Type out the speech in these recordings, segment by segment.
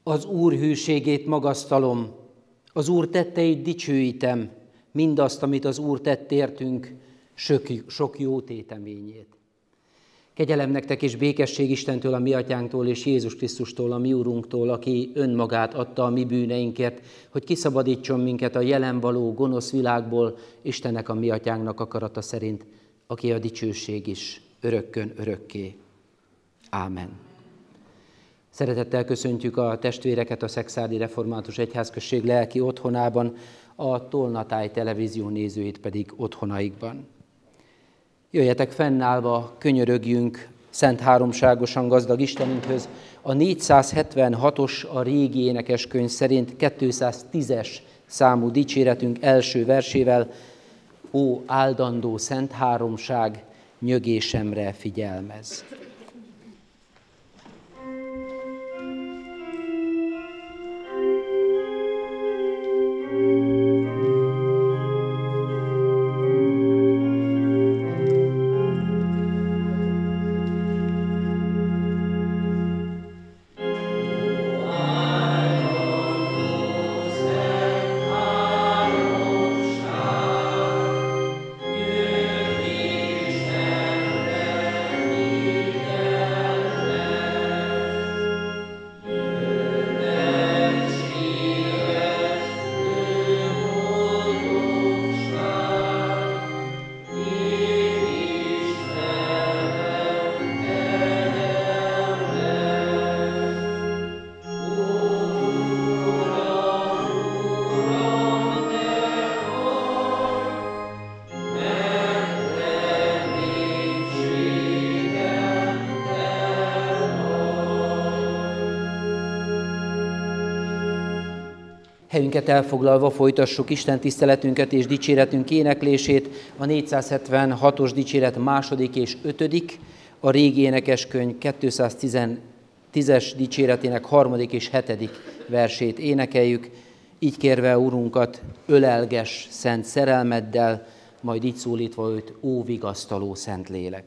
Az Úr hűségét magasztalom, az Úr tetteit dicsőítem, mindazt, amit az Úr tett értünk, sok jó téteményét. Kegyelem nektek és békesség Istentől, a mi atyánktól és Jézus Krisztustól, a mi Urunktól, aki önmagát adta a mi bűneinkért, hogy kiszabadítson minket a jelen való gonosz világból, Istennek, a mi atyánknak akarata szerint, aki a dicsőség is örökkön örökké. Ámen. Szeretettel köszöntjük a testvéreket a Szekszárdi Református Egyházközség lelki otthonában, a Tolnatáj televízió nézőit pedig otthonaikban. Jöjjetek fennállva, könyörögjünk szent háromságosan gazdag Istenünkhöz. A 476-os a régi énekeskönyv szerint 210-es számú dicséretünk első versével: Ó, áldandó szent háromság, nyögésemre figyelmez. Helyünket elfoglalva folytassuk Isten tiszteletünket és dicséretünk éneklését, a 476-os dicséret második és ötödik, a régi énekeskönyv 210-es dicséretének harmadik és hetedik versét énekeljük, így kérve Urunkat, ölelges szent szerelmeddel, majd így szólítva őt: Ó, vigasztaló Szentlélek!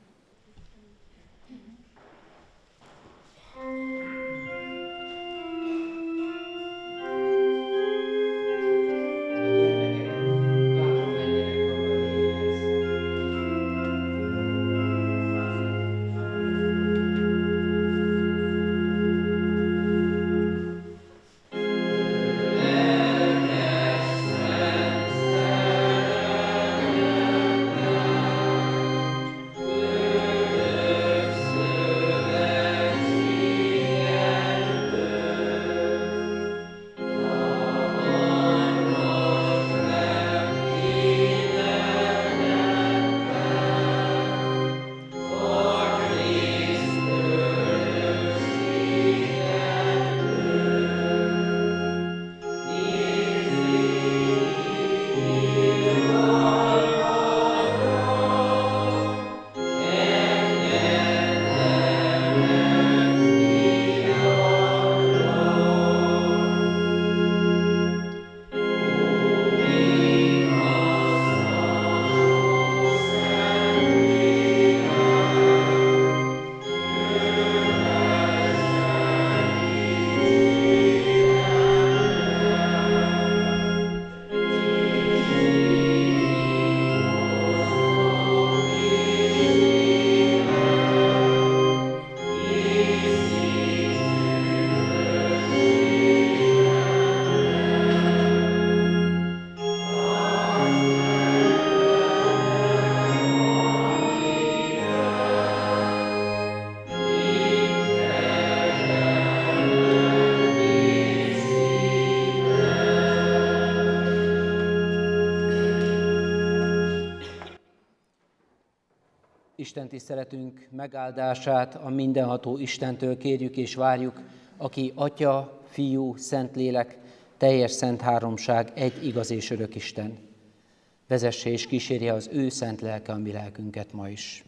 Isten tiszteletünk megáldását a mindenható Istentől kérjük és várjuk, aki Atya, Fiú, Szentlélek, teljes szent háromság, egy igaz és örök Isten. Vezesse és kísérje az ő szent lelke a mi lelkünket ma is.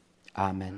Ámen.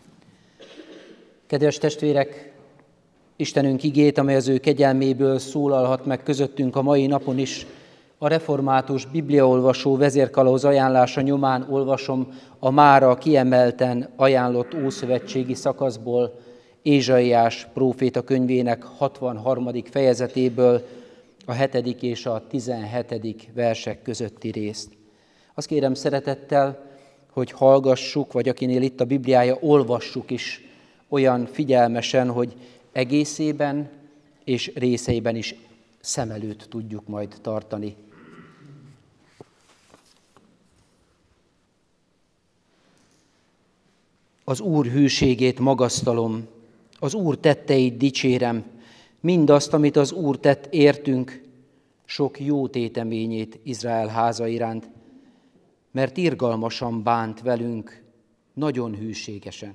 Kedves testvérek, Istenünk igét, amely az ő kegyelméből szólalhat meg közöttünk a mai napon is, a református bibliaolvasó vezérkalauz ajánlása nyomán olvasom a mára kiemelten ajánlott ószövetségi szakaszból, Ézsaiás próféta könyvének 63. fejezetéből a 7. és a 17. versek közötti részt. Azt kérem szeretettel, hogy hallgassuk, vagy akinél itt a Bibliája, olvassuk is olyan figyelmesen, hogy egészében és részeiben is szem előtt tudjuk majd tartani. Az Úr hűségét magasztalom, az Úr tetteit dicsérem, mindazt, amit az Úr tett értünk, sok jó téteményét Izrael háza iránt, mert irgalmasan bánt velünk, nagyon hűségesen.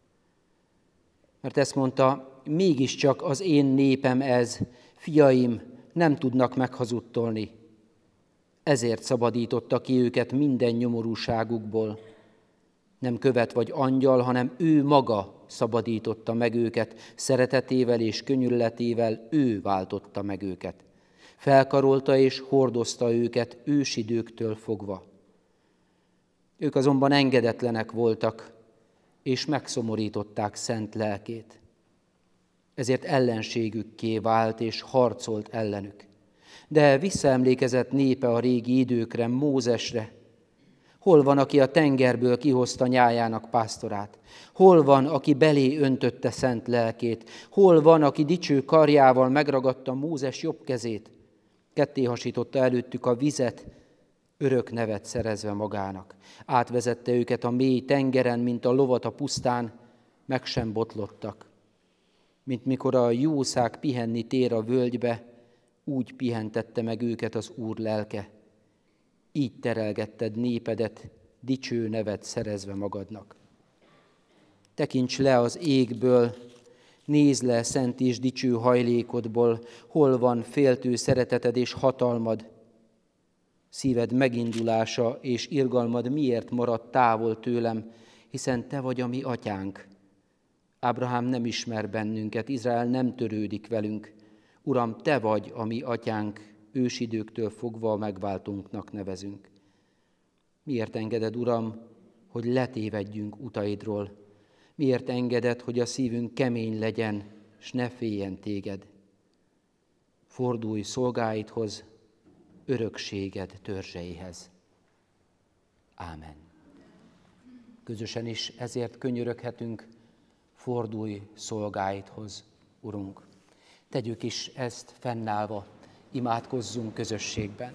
Mert ezt mondta, mégiscsak az én népem ez, fiaim nem tudnak meghazudtolni. Ezért szabadította ki őket minden nyomorúságukból. Nem követ vagy angyal, hanem ő maga szabadította meg őket, szeretetével és könyörületével ő váltotta meg őket. Felkarolta és hordozta őket ősidőktől fogva. Ők azonban engedetlenek voltak, és megszomorították szent lelkét. Ezért ellenségükké vált, és harcolt ellenük. De visszaemlékezett népe a régi időkre, Mózesre. Hol van, aki a tengerből kihozta nyájának pásztorát? Hol van, aki belé öntötte szent lelkét? Hol van, aki dicső karjával megragadta Mózes jobb kezét? Ketté hasította előttük a vizet, örök nevet szerezve magának. Átvezette őket a mély tengeren, mint a lovat a pusztán, meg sem botlottak. Mint mikor a jószág pihenni tér a völgybe, úgy pihentette meg őket az Úr lelke. Így terelgetted népedet, dicső nevet szerezve magadnak. Tekints le az égből, nézd le szent és dicső hajlékodból, hol van féltő szereteted és hatalmad. Szíved megindulása és irgalmad miért maradt távol tőlem, hiszen te vagy a mi atyánk. Ábrahám nem ismer bennünket, Izrael nem törődik velünk. Uram, te vagy a mi atyánk, ősidőktől fogva a megváltónknak nevezünk. Miért engeded, Uram, hogy letévedjünk utaidról? Miért engeded, hogy a szívünk kemény legyen, s ne féljen téged? Fordulj szolgáidhoz, örökséged törzseihez. Ámen. Közösen is ezért könyöröghetünk, fordulj szolgáidhoz, Urunk. Tegyük is ezt fennállva, imádkozzunk közösségben.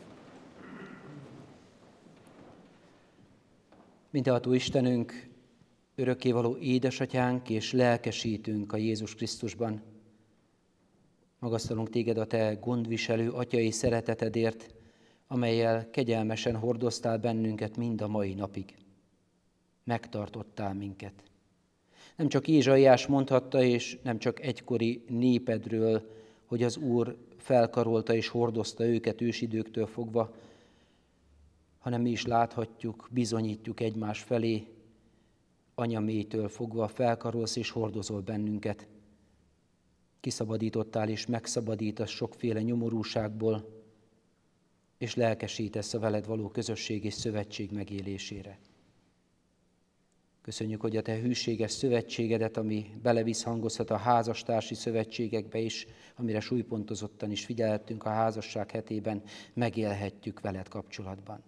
Mindenható Istenünk, örökkévaló édesatyánk és lelkesítünk a Jézus Krisztusban. Magasztalunk téged a te gondviselő atyai szeretetedért, amellyel kegyelmesen hordoztál bennünket mind a mai napig. Megtartottál minket. Nem csak Ézsaiás mondhatta, és nem csak egykori népedről, hogy az Úr felkarolta és hordozta őket ősidőktől fogva, hanem mi is láthatjuk, bizonyítjuk egymás felé, anyamétől fogva felkarolsz és hordozol bennünket. Kiszabadítottál és megszabadítasz sokféle nyomorúságból, és lelkesítesz a veled való közösség és szövetség megélésére. Köszönjük, hogy a te hűséges szövetségedet, ami belevisszhangozhat a házastársi szövetségekbe is, amire súlypontozottan is figyelhettünk a házasság hetében, megélhetjük veled kapcsolatban.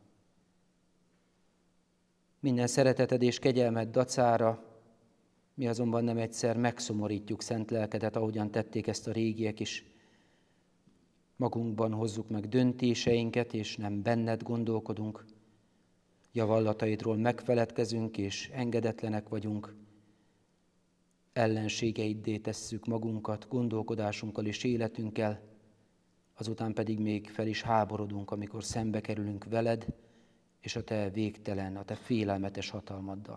Minden szereteted és kegyelmed dacára, mi azonban nem egyszer megszomorítjuk szent lelkedet, ahogyan tették ezt a régiek is. Magunkban hozzuk meg döntéseinket, és nem benned gondolkodunk. Javallataidról megfeledkezünk, és engedetlenek vagyunk. Ellenségeiddé tesszük magunkat gondolkodásunkkal és életünkkel, azután pedig még fel is háborodunk, amikor szembe kerülünk veled, és a te végtelen, a te félelmetes hatalmaddal.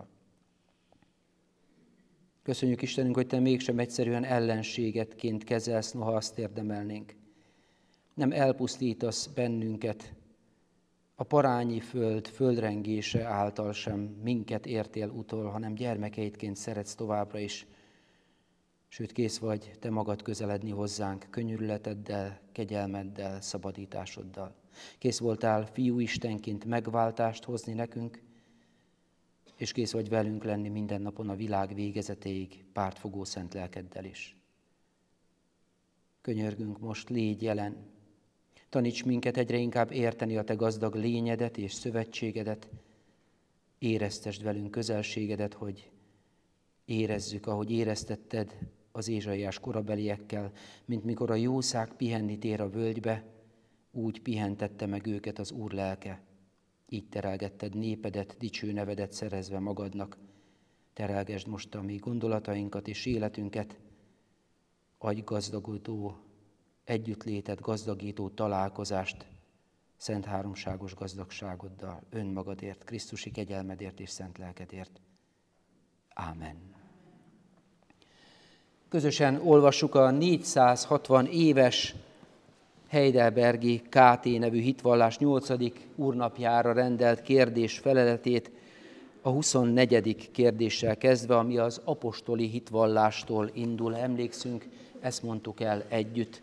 Köszönjük Istenünk, hogy te mégsem egyszerűen ellenségetként kezelsz, noha azt érdemelnénk. Nem elpusztítasz bennünket, a parányi föld földrengése által sem minket értél utol, hanem gyermekeidként szeretsz továbbra is. Sőt, kész vagy te magad közeledni hozzánk könyörületeddel, kegyelmeddel, szabadításoddal. Kész voltál fiú Istenként megváltást hozni nekünk, és kész vagy velünk lenni minden napon a világ végezetéig, pártfogó szent lelkeddel is. Könyörgünk most, légy jelen, taníts minket egyre inkább érteni a te gazdag lényedet és szövetségedet, éreztesd velünk közelségedet, hogy érezzük, ahogy éreztetted az Ézsaiás korabeliekkel, mint mikor a jószág pihenni tér a völgybe, úgy pihentette meg őket az Úr lelke. Így terelgetted népedet, dicső nevedet szerezve magadnak. Terelgesd most a mi gondolatainkat és életünket, adj gazdagodó együttlétet, gazdagító találkozást, szent háromságos gazdagságoddal, önmagadért, Krisztusi kegyelmedért és szent lelkedért. Ámen. Közösen olvassuk a 460 éves heidelbergi KT nevű hitvallás 8. úrnapjára rendelt kérdés feleletét, a 24. kérdéssel kezdve, ami az apostoli hitvallástól indul. Emlékszünk, ezt mondtuk el együtt.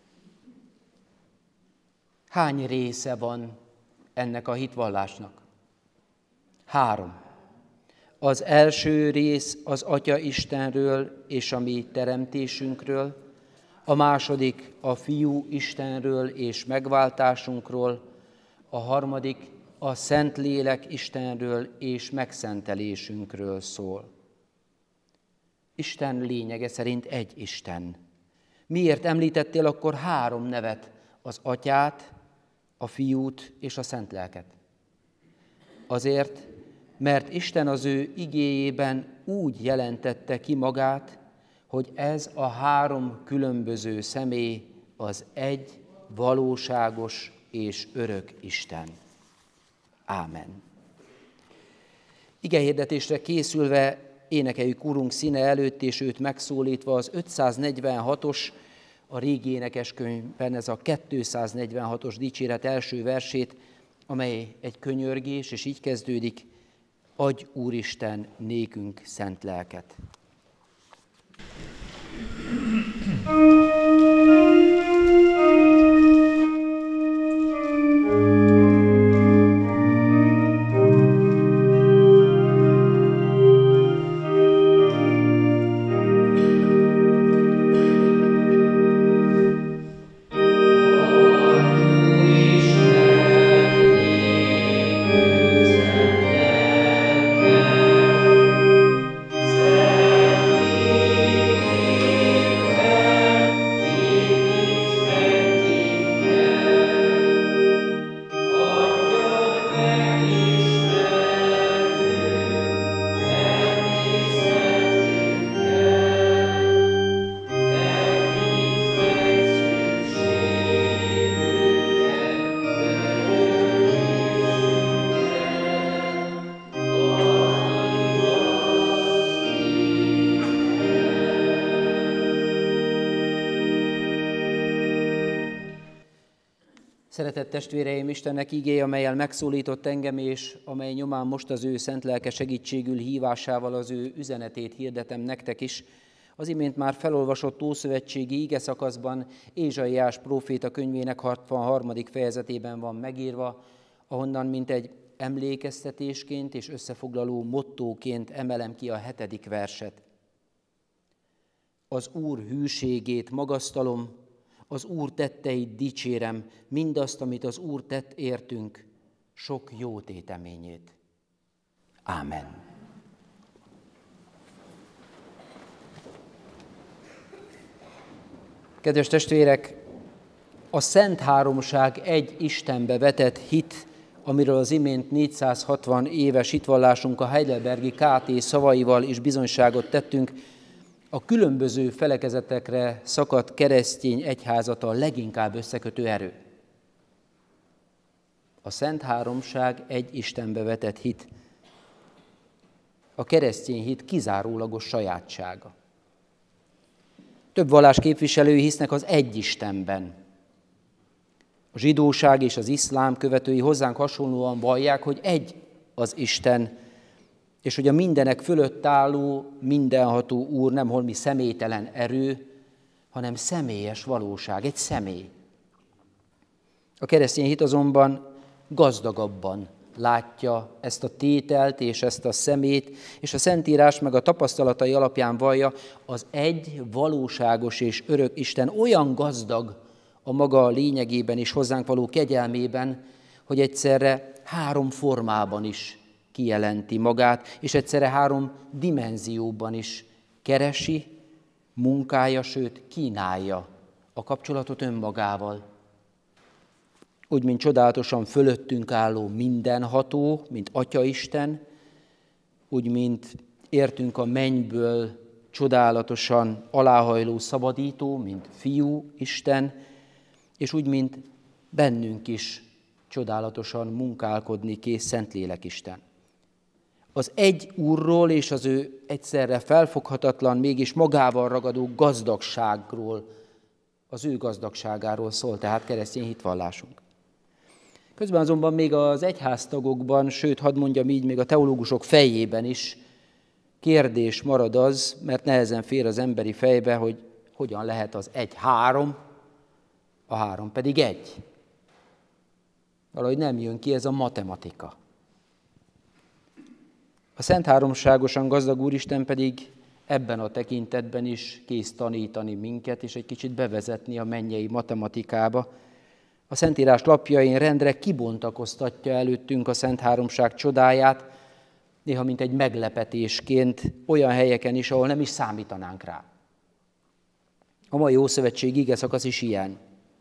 Hány része van ennek a hitvallásnak? 3. Az első rész az Atya Istenről és a mi teremtésünkről, a második a Fiú Istenről és megváltásunkról, a harmadik a Szentlélek Istenről és megszentelésünkről szól. Isten lényege szerint egy Isten. Miért említettél akkor 3 nevet? Az Atyát, a Fiút és a Szentlelket? Azért, mert Isten az ő igéjében úgy jelentette ki magát, hogy ez a 3 különböző személy az egy valóságos és örök Isten. Ámen. Igehirdetésre készülve énekeljük Urunk színe előtt, és őt megszólítva az 546-os, a régi énekeskönyvben ez a 246-os dicséret első versét, amely egy könyörgés, és így kezdődik: adj, Úristen, nékünk szent lelket. Szeretett testvéreim, Istennek igéje, amellyel megszólított engem, és amely nyomán most az ő szent lelke segítségül hívásával az ő üzenetét hirdetem nektek is. Az imént már felolvasott ószövetségi igeszakaszban Ézsaiás próféta könyvének 63. fejezetében van megírva, ahonnan mint egy emlékeztetésként és összefoglaló mottóként emelem ki a 7. verset. Az Úr hűségét magasztalom, az Úr tetteit dicsérem, mindazt, amit az Úr tett értünk, sok jó téteményét. Ámen. Kedves testvérek, a Szent Háromság egy Istenbe vetett hit, amiről az imént 460 éves hitvallásunk a heidelbergi KT szavaival is bizonyságot tettünk, a különböző felekezetekre szakadt keresztény egyházat a leginkább összekötő erő. A Szent Háromság egy Istenbe vetett hit, a keresztény hit kizárólagos sajátsága. Több vallás képviselői hisznek az egy Istenben. A zsidóság és az iszlám követői hozzánk hasonlóan vallják, hogy egy az Isten, és hogy a mindenek fölött álló, mindenható Úr nem holmi személytelen erő, hanem személyes valóság, egy személy. A keresztény hit azonban gazdagabban látja ezt a tételt és ezt a szemét, és a Szentírás meg a tapasztalatai alapján vallja, az egy valóságos és örök Isten olyan gazdag a maga lényegében és hozzánk való kegyelmében, hogy egyszerre 3 formában is kijelenti magát, és egyszerre 3 dimenzióban is keresi, munkálja, sőt kínálja a kapcsolatot önmagával. Úgy, mint csodálatosan fölöttünk álló mindenható, mint Atyaisten, úgy, mint értünk a mennyből csodálatosan aláhajló szabadító, mint Fiú Isten, és úgy, mint bennünk is csodálatosan munkálkodni kész Szentlélek Isten. Az egy Úrról és az ő egyszerre felfoghatatlan, mégis magával ragadó gazdagságról, az ő gazdagságáról szól, tehát keresztény hitvallásunk. Közben azonban még az egyháztagokban, sőt, hadd mondjam így, még a teológusok fejében is kérdés marad az, mert nehezen fér az emberi fejbe, hogy hogyan lehet az egy 3, a 3 pedig 1. Valahogy nem jön ki ez a matematika. A Szent Háromságosan gazdag Úristen pedig ebben a tekintetben is kész tanítani minket, és egy kicsit bevezetni a mennyei matematikába. A Szentírás lapjain rendre kibontakoztatja előttünk a Szent Háromság csodáját, néha mint egy meglepetésként, olyan helyeken is, ahol nem is számítanánk rá. A mai Ószövetség igeszakasz is ilyen.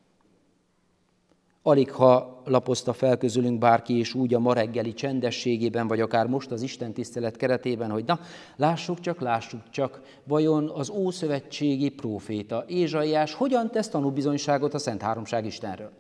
Alig ha lapozta fel közülünk bárki és úgy a ma reggeli csendességében, vagy akár most az istentisztelet keretében, hogy na, lássuk csak, vajon az ószövetségi próféta Ézsaiás hogyan tesz tanúbizonyságot a Szent Háromság Istenről?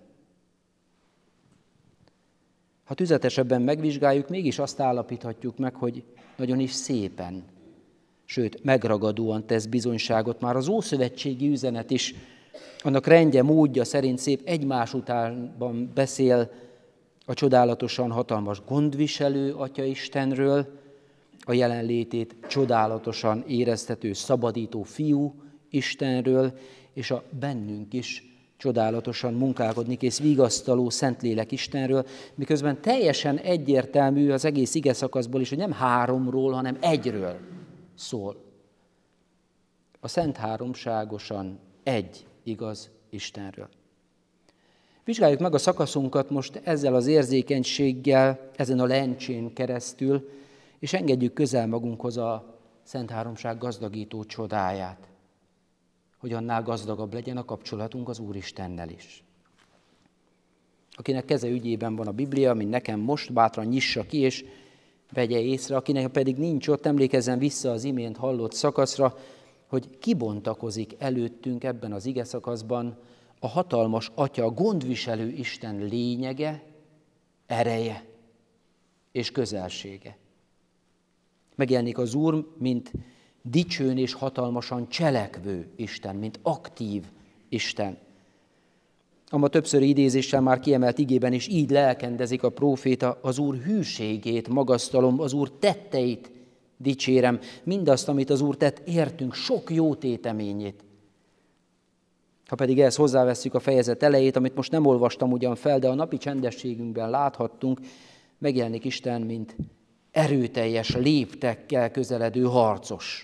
Ha tüzetesebben megvizsgáljuk, mégis azt állapíthatjuk meg, hogy nagyon is szépen, sőt megragadóan tesz bizonyságot. Már az ószövetségi üzenet is annak rendje, módja szerint szép egymás utánban beszél a csodálatosan hatalmas gondviselő Atya-Istenről, a jelenlétét csodálatosan éreztető szabadító Fiú Istenről, és a bennünk is csodálatosan munkálkodni kész vigasztaló Szentlélek Istenről, miközben teljesen egyértelmű az egész igeszakaszból is, hogy nem 3-ról, hanem 1-ről szól. A Szent Háromságosan egy igaz Istenről. Vizsgáljuk meg a szakaszunkat most ezzel az érzékenységgel, ezen a lencsén keresztül, és engedjük közel magunkhoz a Szent Háromság gazdagító csodáját, hogy annál gazdagabb legyen a kapcsolatunk az Úristennel is. Akinek keze ügyében van a Biblia, mint nekem most, bátran nyissa ki, és vegye észre, akinek pedig nincs ott, emlékezzen vissza az imént hallott szakaszra, hogy kibontakozik előttünk ebben az igeszakaszban a hatalmas Atya, a gondviselő Isten lényege, ereje és közelsége. Megjelenik az Úr, mint dicsőn és hatalmasan cselekvő Isten, mint aktív Isten. A ma többször idézéssel már kiemelt igében is így lelkendezik a próféta, az Úr hűségét magasztalom, az Úr tetteit dicsérem, mindazt, amit az Úr tett, értünk, sok jó téteményét. Ha pedig ehhez hozzávesszük a fejezet elejét, amit most nem olvastam ugyan fel, de a napi csendességünkben láthattunk, megjelenik Isten, mint erőteljes léptekkel közeledő harcos,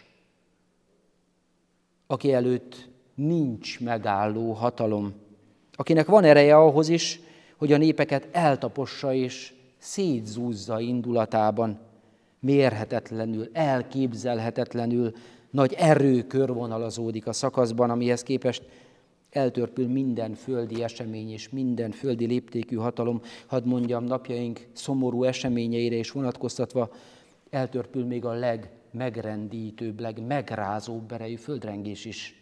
aki előtt nincs megálló hatalom, akinek van ereje ahhoz is, hogy a népeket eltapossa és szétzúzza indulatában, mérhetetlenül, elképzelhetetlenül nagy erő körvonalazódik a szakaszban, amihez képest eltörpül minden földi esemény és minden földi léptékű hatalom. Hadd mondjam, napjaink szomorú eseményeire is vonatkoztatva, eltörpül még a legmegrendítőbb, legmegrázóbb erejű földrengés is.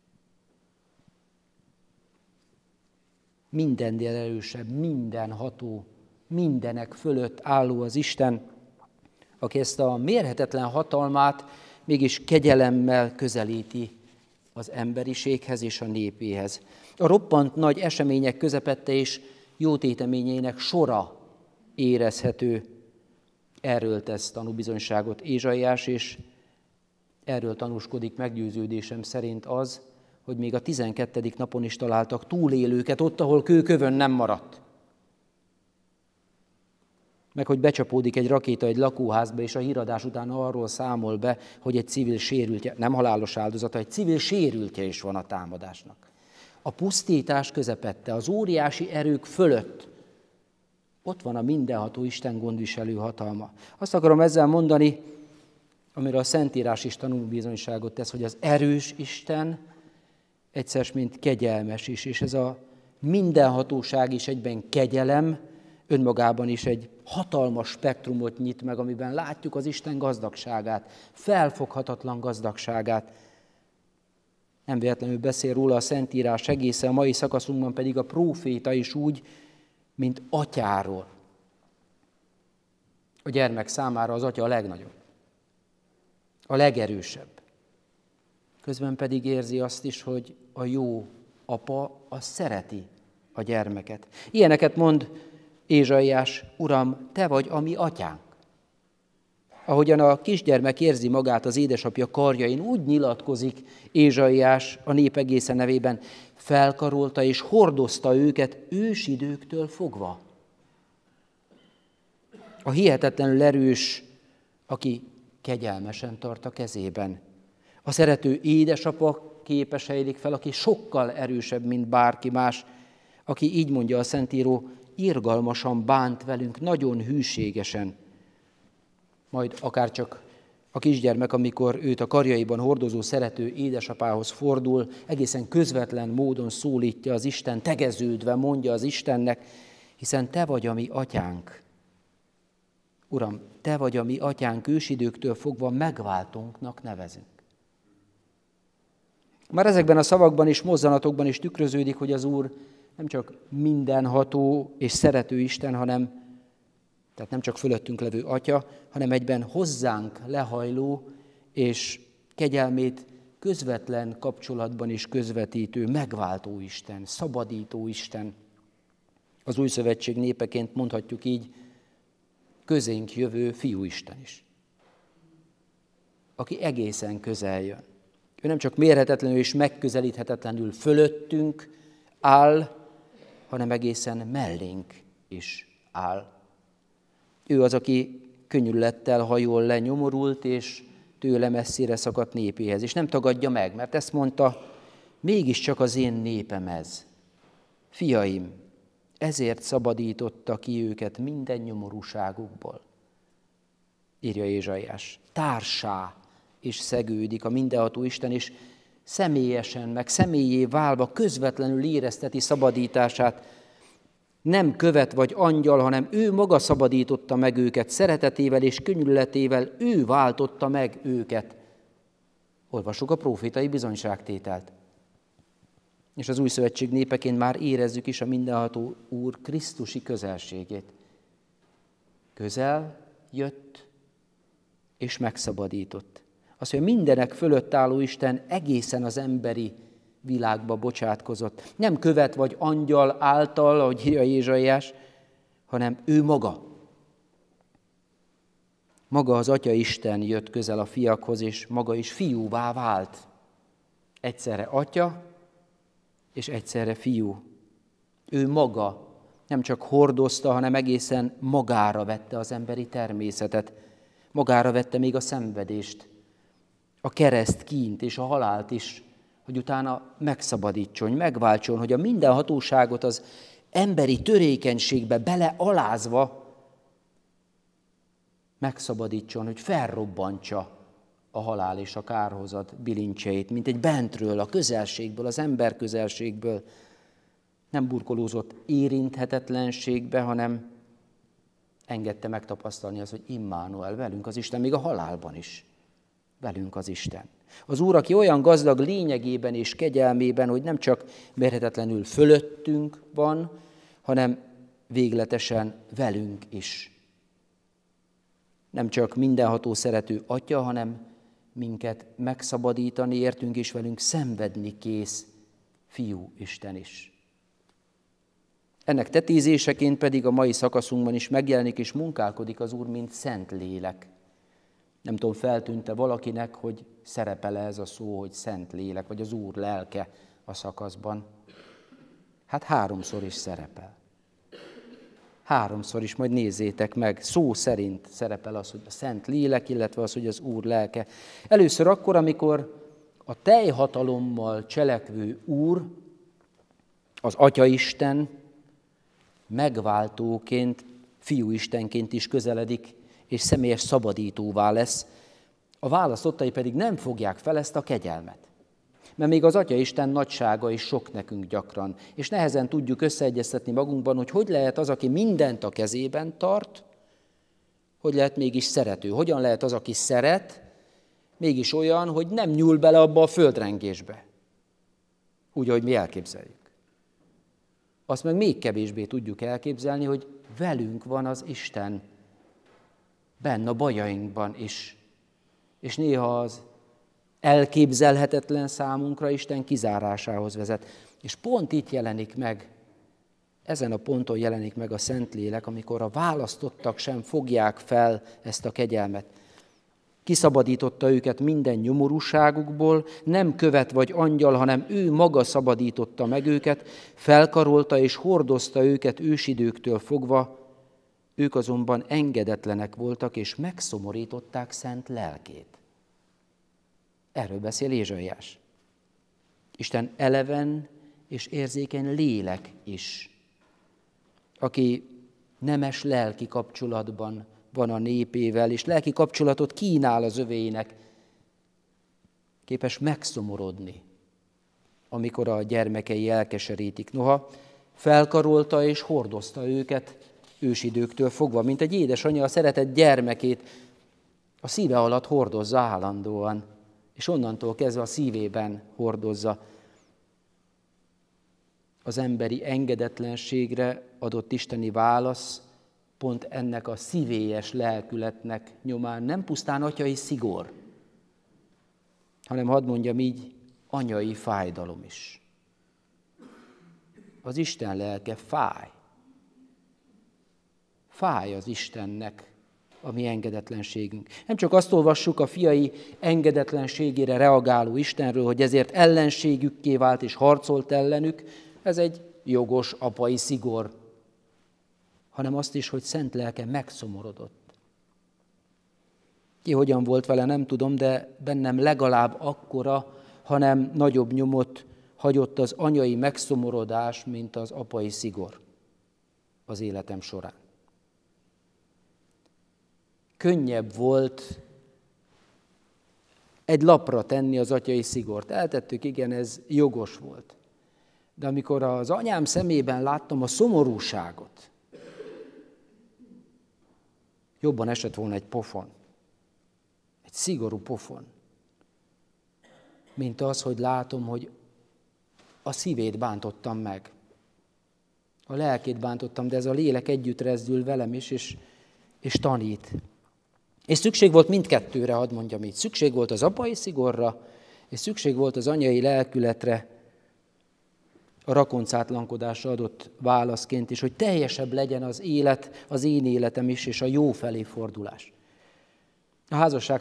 Mindennél erősebb, mindenható, mindenek fölött álló az Isten, aki ezt a mérhetetlen hatalmát mégis kegyelemmel közelíti az emberiséghez és a népéhez. A roppant nagy események közepette és jótéteményeinek sora érezhető. Erről tesz tanúbizonyságot Ézsaiás, és erről tanúskodik meggyőződésem szerint az, hogy még a 12. napon is találtak túlélőket ott, ahol kőkövön nem maradt. meg hogy becsapódik egy rakéta egy lakóházba, és a híradás után arról számol be, hogy egy civil sérültje, nem halálos áldozata, egy civil sérültje is van a támadásnak. A pusztítás közepette, az óriási erők fölött ott van a mindenható Isten gondviselő hatalma. Azt akarom ezzel mondani, amire a Szentírás is tanúbizonyságot tesz, hogy az erős Isten egyszer mint kegyelmes is, és ez a mindenhatóság is egyben kegyelem, önmagában is egy hatalmas spektrumot nyit meg, amiben látjuk az Isten gazdagságát, felfoghatatlan gazdagságát. Nem véletlenül beszél róla a Szentírás egészen, a mai szakaszunkban pedig a próféta is úgy, mint atyáról. A gyermek számára az atya a legnagyobb, a legerősebb. Közben pedig érzi azt is, hogy a jó apa az szereti a gyermeket. Ilyeneket mond Ézsaiás: Uram, te vagy a mi atyánk. Ahogyan a kisgyermek érzi magát az édesapja karjain, úgy nyilatkozik Ézsaiás a nép egészen nevében: felkarolta és hordozta őket ősidőktől fogva. A hihetetlenül erős, aki kegyelmesen tart a kezében. A szerető édesapa képes ejlik fel, aki sokkal erősebb, mint bárki más, aki, így mondja a Szentíró, irgalmasan bánt velünk, nagyon hűségesen. Majd akárcsak a kisgyermek, amikor őt a karjaiban hordozó szerető édesapához fordul, egészen közvetlen módon szólítja az Isten, tegeződve mondja az Istennek: hiszen te vagy a mi atyánk. Uram, te vagy a mi atyánk, ősidőktől fogva megváltónknak nevezünk. Már ezekben a szavakban és mozzanatokban is tükröződik, hogy az Úr nem csak mindenható és szerető Isten, tehát nem csak fölöttünk levő Atya, hanem egyben hozzánk lehajló és kegyelmét közvetlen kapcsolatban is közvetítő, megváltó Isten, szabadító Isten. Az Új Szövetség népeként mondhatjuk így, közénk jövő Fiúisten is, aki egészen közel jön. Ő nem csak mérhetetlenül és megközelíthetetlenül fölöttünk áll, hanem egészen mellénk is áll. Ő az, aki könnyűlettel hajol le nyomorult és tőle messzire szakadt népéhez, és nem tagadja meg, mert ezt mondta: mégiscsak az én népem ez. Fiaim, ezért szabadította ki őket minden nyomorúságukból. Írja Ézsaiás. Társá és szegődik a mindenható Isten, és személyesen, meg személyé válva közvetlenül érezteti szabadítását. Nem követ vagy angyal, hanem ő maga szabadította meg őket szeretetével és könnyűletével, ő váltotta meg őket. Olvassuk a prófétai bizonyságtételt. És az Új Szövetség népeként már érezzük is a mindenható Úr krisztusi közelségét. Közel jött és megszabadított. Azt, hogy mindenek fölött álló Isten egészen az emberi világba bocsátkozott. Nem követ vagy angyal által, ahogy írja Ézsaiás, hanem ő maga. Maga az Atya Isten jött közel a fiakhoz, és maga is fiúvá vált. Egyszerre Atya, és egyszerre fiú. Ő maga nem csak hordozta, hanem egészen magára vette az emberi természetet. Magára vette még a szenvedést, a kereszt kínt és a halált is, hogy utána megszabadítson, megváltson, hogy a mindenhatóságot az emberi törékenységbe belealázva megszabadítson, hogy felrobbantsa a halál és a kárhozat bilincseit, mint egy bentről, a közelségből, az ember közelségből. Nem burkolózott érinthetetlenségbe, hanem engedte megtapasztalni az, hogy Immanuel, velünk az Isten, még a halálban is. Velünk az Isten. Az Úr, aki olyan gazdag lényegében és kegyelmében, hogy nem csak mérhetetlenül fölöttünk van, hanem végletesen velünk is. Nem csak mindenható szerető Atya, hanem minket megszabadítani értünk és velünk szenvedni kész Fiú Isten is. Ennek tetézéseként pedig a mai szakaszunkban is megjelenik és munkálkodik az Úr, mint Szent Lélek. Nem tudom, feltűnt-e valakinek, hogy szerepel-e ez a szó, hogy Szent Lélek, vagy az Úr lelke a szakaszban? Hát 3-szor is szerepel. 3-szor is, majd nézzétek meg, szó szerint szerepel az, hogy a Szent Lélek, illetve az, hogy az Úr lelke. Először akkor, amikor a teljhatalommal cselekvő Úr, az Atyaisten megváltóként, Fiúistenként is közeledik, és személyes szabadítóvá lesz, a választottai pedig nem fogják fel ezt a kegyelmet. Mert még az Atyaisten nagysága is sok nekünk gyakran, és nehezen tudjuk összeegyeztetni magunkban, hogy lehet az, aki mindent a kezében tart, hogy lehet mégis szerető. Hogyan lehet az, aki szeret, mégis olyan, hogy nem nyúl bele abba a földrengésbe. Úgy, ahogy mi elképzeljük. Azt meg még kevésbé tudjuk elképzelni, hogy velünk van az Isten, benne a bajainkban is. És néha az elképzelhetetlen számunkra Isten kizárásához vezet. És pont itt jelenik meg, ezen a ponton jelenik meg a Szentlélek, amikor a választottak sem fogják fel ezt a kegyelmet. Kiszabadította őket minden nyomorúságukból, nem követ vagy angyal, hanem ő maga szabadította meg őket, felkarolta és hordozta őket ősidőktől fogva, ők azonban engedetlenek voltak, és megszomorították szent lelkét. Erről beszél Ézsaiás. Isten eleven és érzékeny lélek is, aki nemes lelki kapcsolatban van a népével, és lelki kapcsolatot kínál az övéinek, képes megszomorodni, amikor a gyermekei elkeserítik. Noha felkarolta és hordozta őket ősidőktől fogva, mint egy édesanyja a szeretett gyermekét a szíve alatt hordozza állandóan, és onnantól kezdve a szívében hordozza. Az emberi engedetlenségre adott isteni válasz pont ennek a szívélyes lelkületnek nyomán nem pusztán atyai szigor, hanem hadd mondjam így, anyai fájdalom is. Az Isten lelke fáj. Fáj az Istennek a mi engedetlenségünk. Nem csak azt olvassuk a fiai engedetlenségére reagáló Istenről, hogy ezért ellenségükké vált és harcolt ellenük, ez egy jogos apai szigor, hanem azt is, hogy szent lelke megszomorodott. Ki hogyan volt vele, nem tudom, de bennem legalább akkora, hanem nagyobb nyomot hagyott az anyai megszomorodás, mint az apai szigor az életem során. Könnyebb volt egy lapra tenni az atyai szigort. Eltettük, igen, ez jogos volt. De amikor az anyám szemében láttam a szomorúságot, jobban esett volna egy pofon, egy szigorú pofon, mint az, hogy látom, hogy a szívét bántottam meg. A lelkét bántottam, de ez a lélek együtt rezdül velem is, és tanít. És szükség volt mindkettőre, hadd mondjam így. Szükség volt az apai szigorra, és szükség volt az anyai lelkületre, a rakoncátlankodásra adott válaszként is, hogy teljesebb legyen az élet, az én életem is, és a jó felé fordulás. A házasság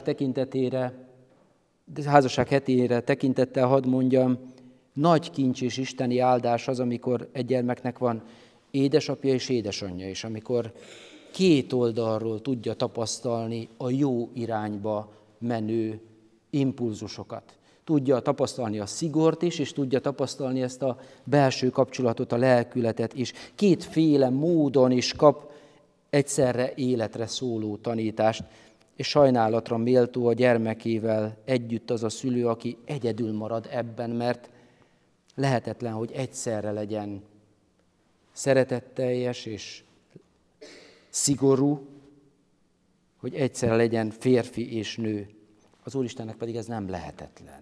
hetére tekintettel hadd mondjam, nagy kincs és isteni áldás az, amikor egy gyermeknek van édesapja és édesanyja is, amikor két oldalról tudja tapasztalni a jó irányba menő impulzusokat. Tudja tapasztalni a szigort is, és tudja tapasztalni ezt a belső kapcsolatot, a lelkületet is. Kétféle módon is kap egyszerre életre szóló tanítást, és sajnálatra méltó a gyermekével együtt az a szülő, aki egyedül marad ebben, mert lehetetlen, hogy egyszerre legyen szeretetteljes és szigorú, hogy egyszerre legyen férfi és nő. Az Úristennek pedig ez nem lehetetlen.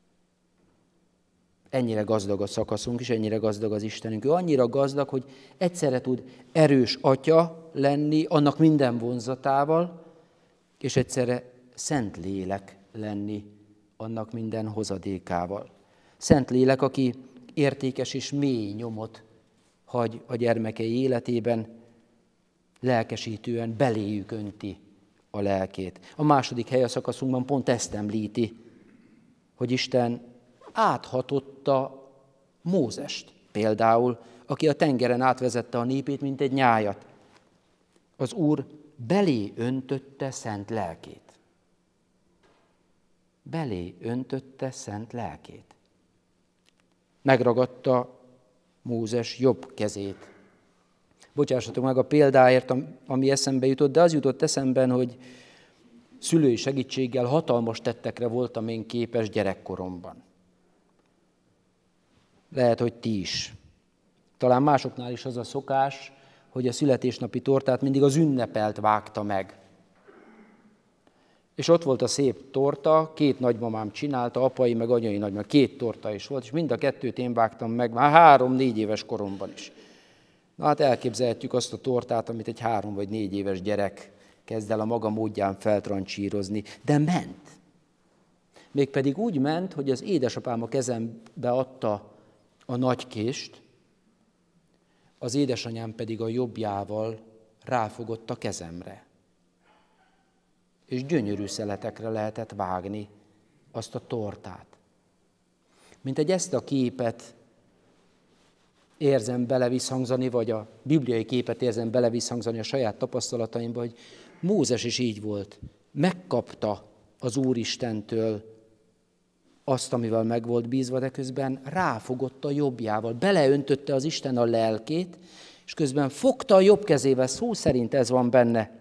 Ennyire gazdag a szakaszunk, és ennyire gazdag az Istenünk. Ő annyira gazdag, hogy egyszerre tud erős atya lenni, annak minden vonzatával, és egyszerre szent lélek lenni, annak minden hozadékával. Szent lélek, aki értékes és mély nyomot hagy a gyermekei életében, lelkesítően beléjük önti a lelkét. A második helyszakaszunkban pont ezt említi, hogy Isten áthatotta Mózest például, aki a tengeren átvezette a népét, mint egy nyájat. az Úr belé öntötte szent lelkét. Belé öntötte szent lelkét. Megragadta Mózes jobb kezét. Bocsássatok meg a példáért, ami eszembe jutott, de az jutott eszembe, hogy szülői segítséggel hatalmas tettekre voltam én képes gyerekkoromban. Lehet, hogy ti is. Talán másoknál is az a szokás, hogy a születésnapi tortát mindig az ünnepelt vágta meg. És ott volt a szép torta, 2 nagymamám csinálta, apai meg anyai nagymamám, 2 torta is volt, és mind a 2-t én vágtam meg, már 3-4 éves koromban is. Na hát elképzelhetjük azt a tortát, amit egy 3 vagy 4 éves gyerek kezd el a maga módján feltrancsírozni, de ment. Mégpedig úgy ment, hogy az édesapám a kezembe adta a nagy kést, az édesanyám pedig a jobbjával ráfogott a kezemre. És gyönyörű szeletekre lehetett vágni azt a tortát. Mint egy ezt a képet érzem belevisszhangzani, vagy a bibliai képet érzem belevisszhangzani a saját tapasztalataimba, hogy Mózes is így volt. Megkapta az Úristentől azt, amivel meg volt bízva, de közben ráfogott a jobbjával. Beleöntötte az Isten a lelkét, és közben fogta a jobb kezével, szó szerint ez van benne.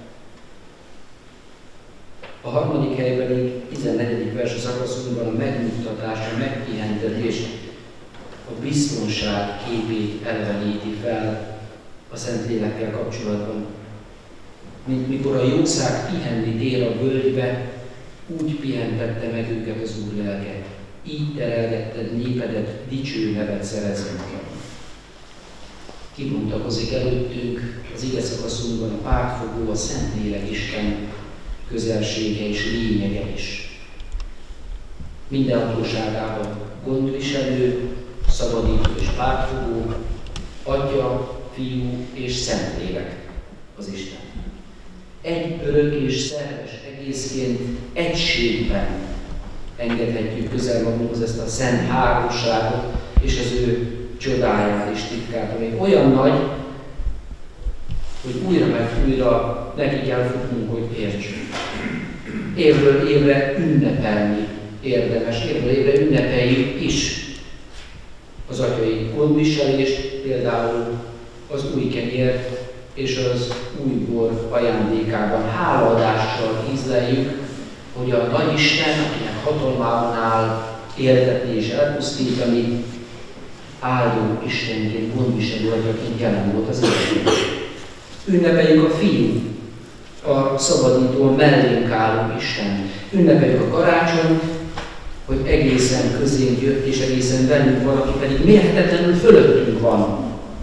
A 3. helyben, 14. vers szakaszunkban a megnyugtatás, a megpihentetés, a biztonság képét eleveníti fel a Szentlélekkel kapcsolatban. Mint mikor a jószág pihenni tér a völgybe, úgy pihentette meg őket az Úr lelke. Így terelgetted népedet, dicső nevet szerezve. Kibontakozik előttünk az ige szakaszunkban a pártfogó, a Szentlélek Isten közelsége és lényege is. Mindenhatóságában gondviselő, szabadító és pártfogó, Atya, Fiú és Szentlélek az Isten. Egy örök és szerves egészként egységben engedhetjük közel magunkhoz ezt a szent háromságot és az ő csodáját és titkát, ami olyan nagy, hogy újra meg újra neki kell futnunk, hogy értsünk. Évről évre ünnepelni érdemes, évről évre ünnepeljük is az atyai gondviselést, például az új kenyért és az új bor ajándékában hálaadással ízleljük, hogy a Nagyisten, akinek hatalmában áll éltetni és elpusztítani, áldó Istenként, gondviselő atyaként jelen volt az életben. Ünnepeljük a Fiú, a szabadító, a mellénk álló Isten. Ünnepeljük a karácsonyt, hogy egészen közénk jött, és egészen velünk van, aki pedig mérhetetlenül fölöttünk van.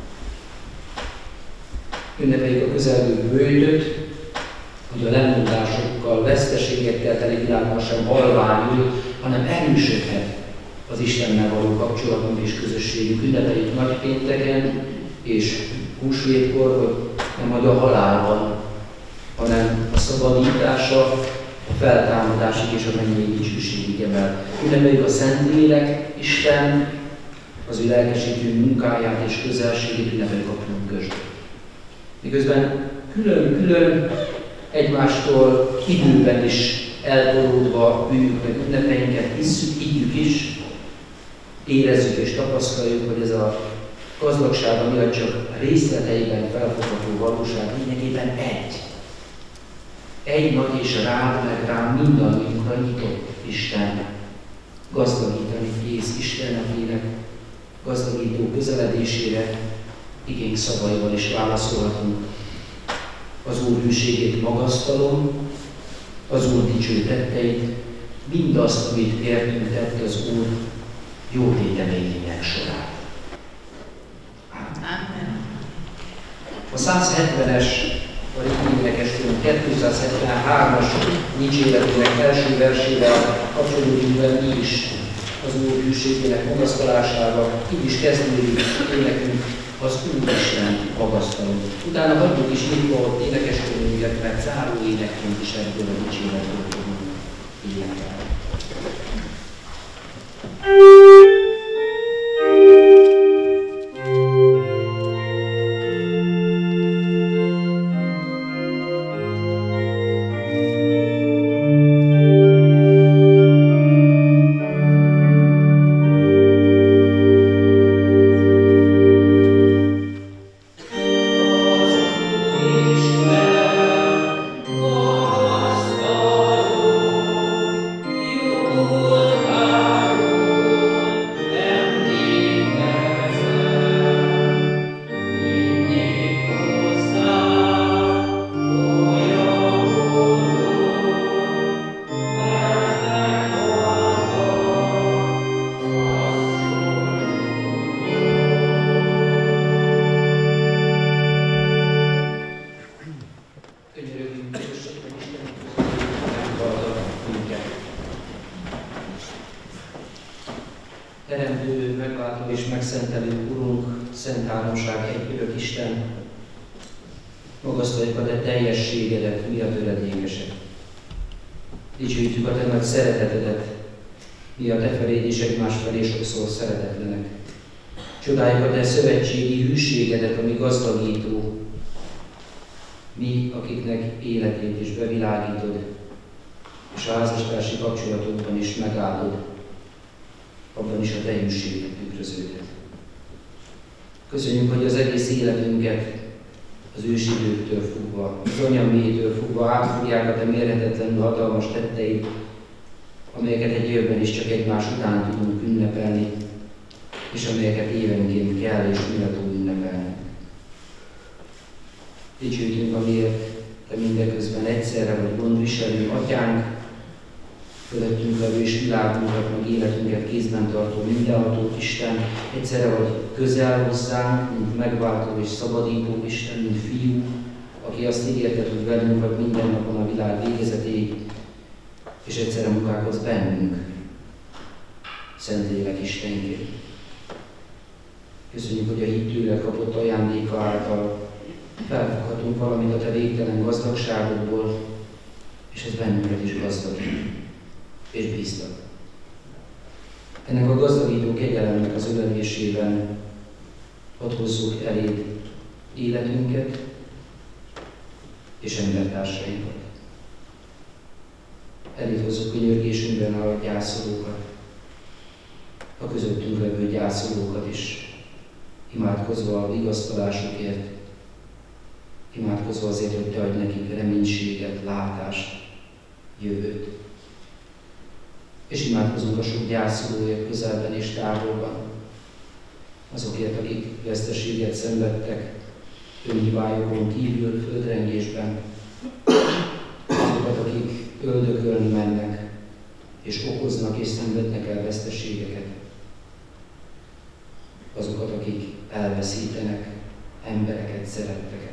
Ünnepeljük a közelgő bőjtöt, hogy a lemondásokkal, veszteségekkel teli világban sem halványul, hanem erősödhet az Istennel való kapcsolatunk és közösségünk. Ünnepeljük nagypénteken és húsvétkor, hogy nem hogy a halálban, hanem a szabadítása, a feltámadásig és a mennyei dicsőségig emel. Ünnepeljük a Szentlélek Isten, az ő lelkesítő munkáját és közelségét, ünnepeljük a pünkösdöt. Miközben külön-külön egymástól időben is eltolódva üljük meg ünnepeinket, hisszük, higgyük is, érezzük és tapasztaljuk, hogy ez a gazdagsága miatt csak részleteiben felfogható valóság lényegében egy. Egy nagy és rád meg rám mindannyiunkra nyitott Isten. Gazdagítani kész Isten, akinek gazdagító közeledésére igény szavaival is válaszolhatunk. Az Úr hűségét magasztalom, az Úr dicső tetteit, mindazt, amit értünk tett az Úr jó téteményének során. Amen. A 170-es, vagy énekeskönyv 273-as dicséretének első versével kapcsolódunk be mi is az Úr hűségének magasztalásával. Így is kezdődik énekünk, az Úristen magasztalom. Utána hagyjuk is nyitva ott énekeskönyvünket, mert záró énekként is ebből a dicséretből fogunk énekelni. Teremtő, megváltó és megszentelő Urunk, Szent Háromság, egy örök Isten, magasztaljuk a te teljességedet, mi a töredékesek. Dicsőítjük a te nagy szeretetedet, mi a te feléd és egymás felé sokszor szeretetlenek. Csodáljuk a te szövetségi hűségedet, ami gazdagító, mi, akiknek életét is bevilágítod, és a házastársi kapcsolatokban is megáldod, abban is a te hűséget tükröződet. Köszönjük, hogy az egész életünket az ősidőktől fogva, az anyamétől fogva átfogják a te mérhetetlenül hatalmas tetteid, amelyeket egy évben is csak egymás után tudunk ünnepelni, és amelyeket évenként kell és méltó ünnepelni. Dicsőítünk, amiért te mindeközben egyszerre vagy gondviselő atyánk, fölöttünk levő és világunkat, meg életünket kézben tartó mindenható Isten, egyszerre vagy közel hozzánk, mint megváltó és szabadító Isten, mint fiú, aki azt ígérte, hogy velünk vagy minden napon a világ végezetéig, és egyszerre munkálkodsz bennünk, Szentlélek Istenként. Köszönjük, hogy a hit tőled kapott ajándéka által felfoghatunk valamit a te végtelen gazdagságodból, és ez bennünket is gazdagít és bíztat. Ennek a gazdagító kegyelemnek az ölelésében hadd hozzuk eléd életünket és embertársainkat. Eléd hozzuk könyörgésünkben a gyászolókat, a közöttünk levő gyászolókat is, imádkozva a vigasztalásukért, imádkozva azért, hogy te adj nekik reménységet, látást, jövőt. És imádkozunk a sok gyászolóért közelben és távolban, azokért, akik veszteséget szenvedtek, önhibájukon kívül, földrengésben, azokat, akik öldökölni mennek, és okoznak és szenvednek el veszteségeket, azokat, akik elveszítenek embereket, szeretteket.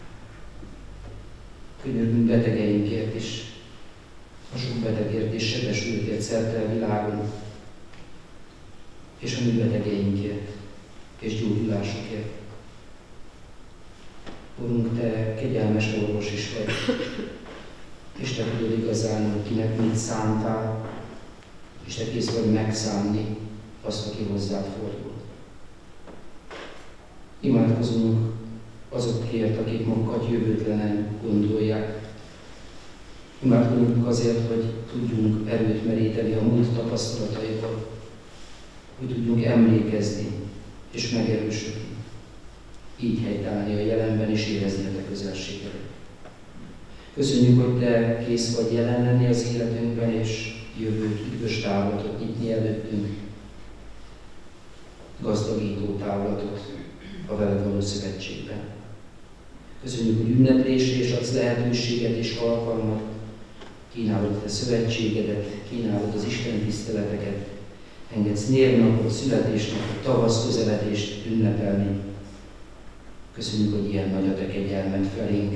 Könyörgünk betegeinkért is, a sok betegért és sebesültért szerte a világon, és a mi betegeinkért és gyógyulásukért. Urunk, te kegyelmes orvos is vagy, és te tudod igazán, hogy kinek mit szántál, és te kész vagy megszánni azt, aki hozzád fordul. Imádkozunk azokért, akik magukat jövőtlenen gondolják. Imádkozunk azért, hogy tudjunk erőt meríteni a múlt tapasztalataiból, hogy tudjunk emlékezni és megerősödni. Így helytállni a jelenben és érezni a te közelséget. Köszönjük, hogy te kész vagy jelen lenni az életünkben, és jövőt, üdvös távlatot nyitni előttünk, gazdagító távlatot a veled való szövetségben. Köszönjük, hogy ünneplésre és adsz lehetőséget és alkalmat, kínálod a te szövetségedet, kínálod az Isten tiszteleteket, engedsz névnapot, születésnapot, tavasz közeledést ünnepelni. Köszönjük, hogy ilyen nagy a te kegyelmed felénk,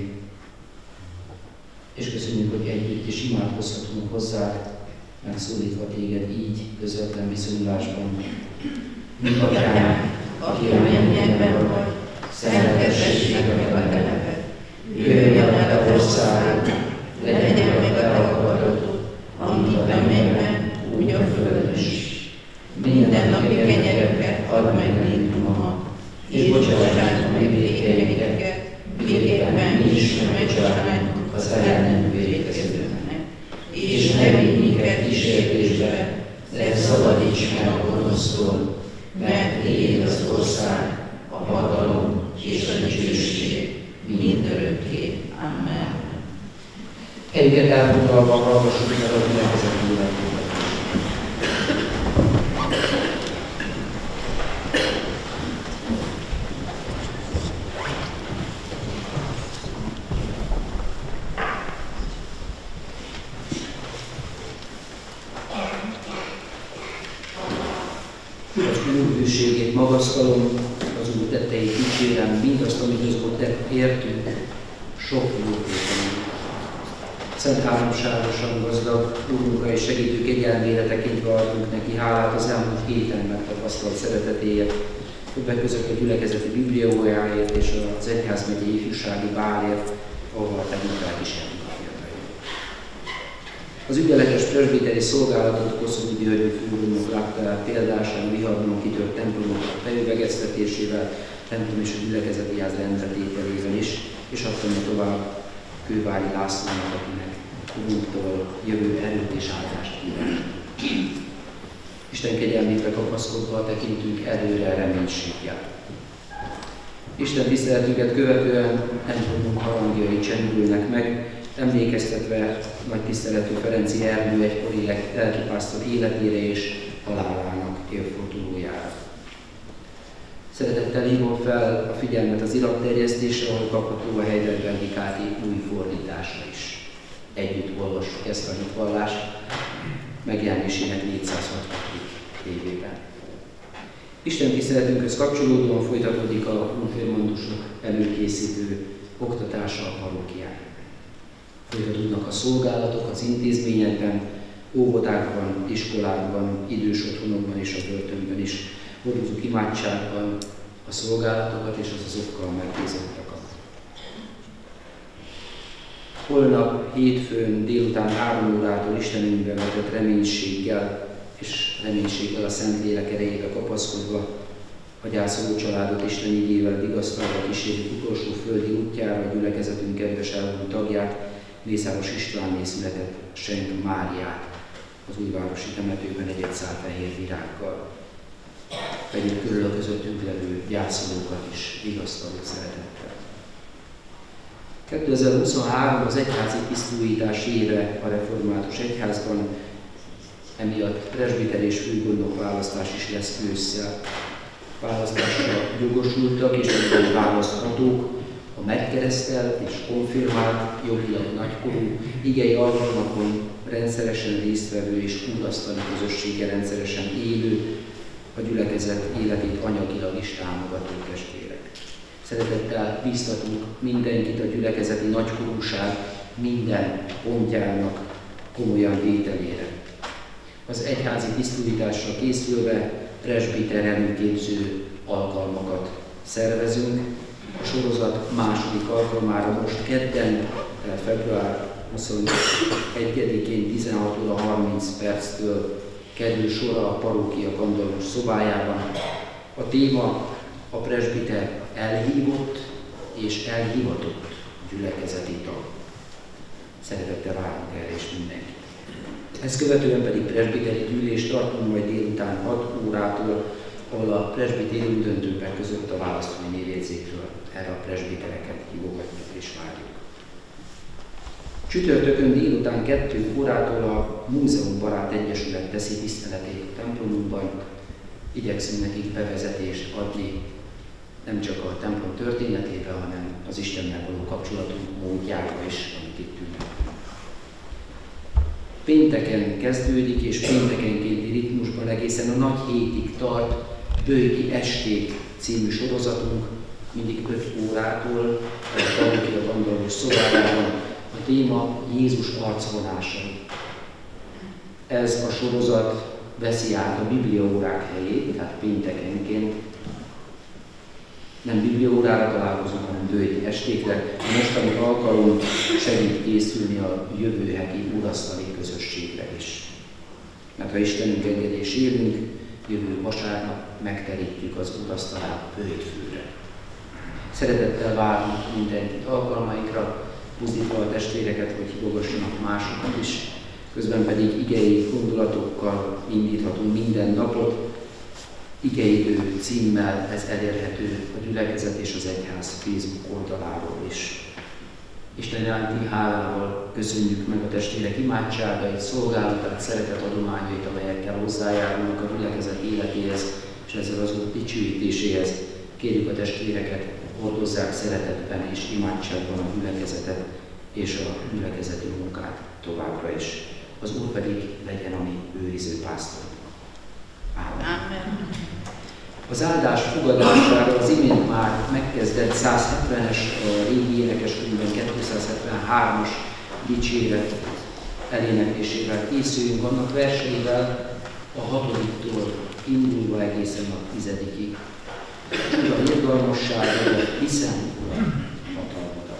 és köszönjük, hogy együtt is imádkozhatunk hozzá, megszólítva téged így közvetlen viszonyulásban. Mi atyánk, aki a mennyekben vagy, szenteltessék meg a te neved. Jöjjön el a te országod, legyen meg a te akaratod, amint a mennyben, úgy a földön is. Minden napi kenyerünket add meg nékünk ma, és bocsáss meg vétkeinket, miképpen mi is megbocsájtunk az ellenünk vétkezőknek. És ne vigy minket kísértésbe, de szabadíts meg a gonosztól, mert tiéd az ország, a hatalom és a dicsőség mindörökké. Amen. Helyüket elfoglalva hallgassuk meg a gyülekezet életét. Úr magasztalom, az Úr tetteit dicsérem, mindazt, amit az Úr tett értünk, sok jót. Szent Háromságosan gazdag Úrunkra és segítő kegyelmére tekintve adunk neki hálát az elmúlt héten megtapasztalt szeretetéért, többek között a gyülekezeti bibliaóráért és az egyházmegyei ifjúsági bálért, ahol a technikák is elmondják. Az ügyeletes presbiteri szolgálatot Koszorúi György főúrunknak látta el példásan viharban kitört templomok felüvegeztetésével, templom és a gyülekezeti ház rendbetételével is, és adta tovább Kővári Lászlónak, akinek Urunktól jövő erőt és áldást kíván. Isten kegyelmébe kapaszkodva tekintünk előre reménységgel. Isten tiszteletünket követően templomunk harangjai csendülnek meg, emlékeztetve nagy tiszteletű Ferenci Ernő egykori lelkipásztor életére és halálának évfordulójára. Szeretettel hívom fel a figyelmet az iratterjesztésre, ahol kapható a Heidelbergi KT új fordítása is. Együtt olvassuk ezt a hitvallást, megjelenésének 460. évében. Isten tiszteletünkhöz kapcsolódóan folytatódik a konfirmandusok előkészítő oktatása a parókián. Folytatódnak a szolgálatok az intézményekben, óvodákban, iskolákban, idős otthonokban és a börtönben is. Hordozunk imádságban a szolgálatokat és az azokkal megbízottakat. Holnap hétfőn délután 3 órától Istenünkbe vetett reménységgel a Szentlélek erejébe kapaszkodva a gyászoló családot Isten igével vigasztalva kísérjük utolsó földi útjára a gyülekezetünk kedves elhunyt tagját, Mészáros Istvánné született Senk Máriát az újvárosi temetőben egy szál fehér virággal. Vegyük körül a közöttünk levő gyászolókat is vigasztaló szeretettel. 2023 az egyházi tisztújítás éve a református egyházban, emiatt presbiter és főgondnok választás is lesz ősszel. Választásra jogosultak és választhatók a megkeresztelt és konfirmált, jogilag nagykorú, igei alkalmakon rendszeresen résztvevő és úrasztali közössége rendszeresen élő, a gyülekezet életét anyagilag is támogató testvérek. Szeretettel bíztatunk mindenkit a gyülekezeti nagykorúság minden pontjának komolyan vételére. Az egyházi tisztújításra készülve presbiter előképző alkalmakat szervezünk. A sorozat második alkalmára most kedden, tehát február 21-én 16 óra 30 perctől kerül sor a parókia kandoros szobájában. A téma a presbiter elhívott és elhivatott gyülekezeti tag. Szeretettel várunk erre is mindenkit. Ezt követően pedig presbiteri gyűlést tartunk majd délután 6 órától, ahol a presbitérium döntőbbek között a választói névjegyzékről erre a presbitereket hívogatjuk és várjuk. Csütörtökön délután 2 órától a Múzeumbarát Egyesület teszi tiszteletét a templomunkban. Igyekszünk nekik bevezetést adni nem csak a templom történetébe, hanem az Istennel való kapcsolatunk módjába is, amit itt ünnepelünk. Pénteken kezdődik, és péntekenkénti ritmusban egészen a nagy hétig tart Bőjki Esték című sorozatunk, mindig 5 órától a parókia kandoros szobájában. A téma Jézus arcvonásai. Ez a sorozat veszi át a bibliaórák helyét, tehát péntekenként nem bibliaórára találkozunk, hanem Bőjki Estékre. A mostani alkalom segít készülni a jövő heti urasztali közösségre is. Mert ha Istenünk engedés élünk, jövő vasárnap megterítjük az urasztalát Bőjtfőre. Szeretettel várunk mindenkit alkalmainkra, buzdítva a testvéreket, hogy hívogassanak másokat is, közben pedig igei gondolatokkal indíthatunk minden napot. Igeidő címmel ez elérhető a gyülekezet és az egyház Facebook oldaláról is. Isten iránti hálával köszönjük meg a testvérek imádságait, szolgálatát, szeretet adományait, amelyekkel hozzájárulnak a gyülekezet életéhez és ezzel az Úr dicsőítéséhez. Kérjük a testvéreket, hordozzák szeretetben és imádságban a gyülekezetet és a gyülekezeti munkát továbbra is. Az Úr pedig legyen a mi őriző pásztorunk. Ámen. Az áldás fogadására az imént már megkezdett 170-es, a régi énekeskönyvben 273-as dicséret eléneklésével készüljünk, annak verseivel a 6-tól indulva egészen a 10-ig. A irgalmasságodat viszem, Uram, hatalmadat.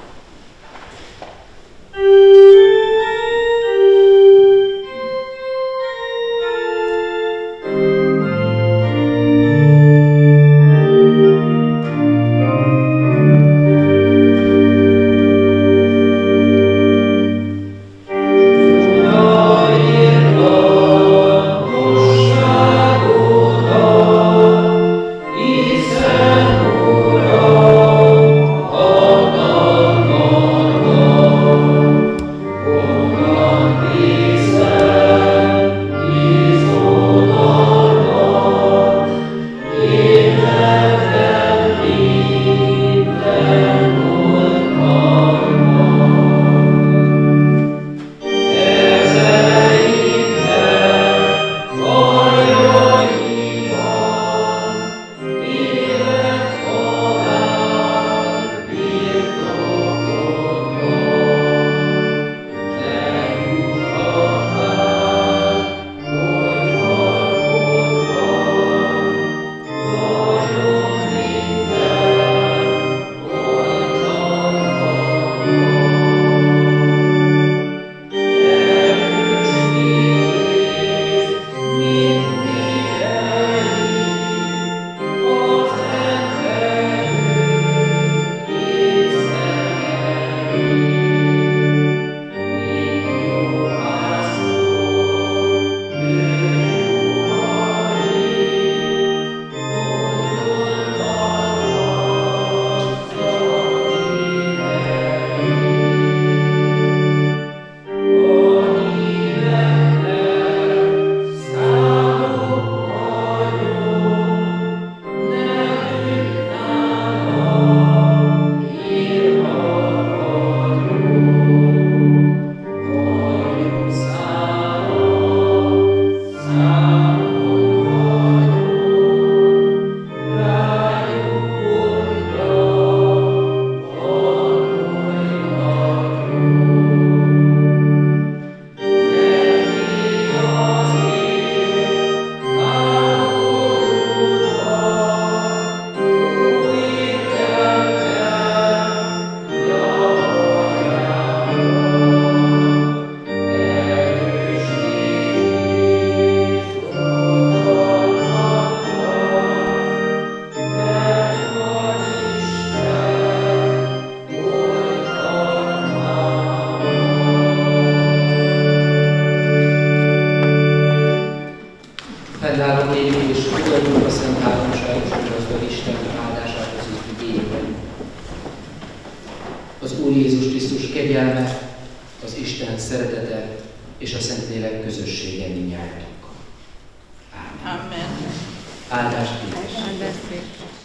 Az Úr Jézus Krisztus kegyelme, az Isten szeretete és a Szentlélek közössége mindnyájatokkal. Ámen. Amen. Áldást kívánok.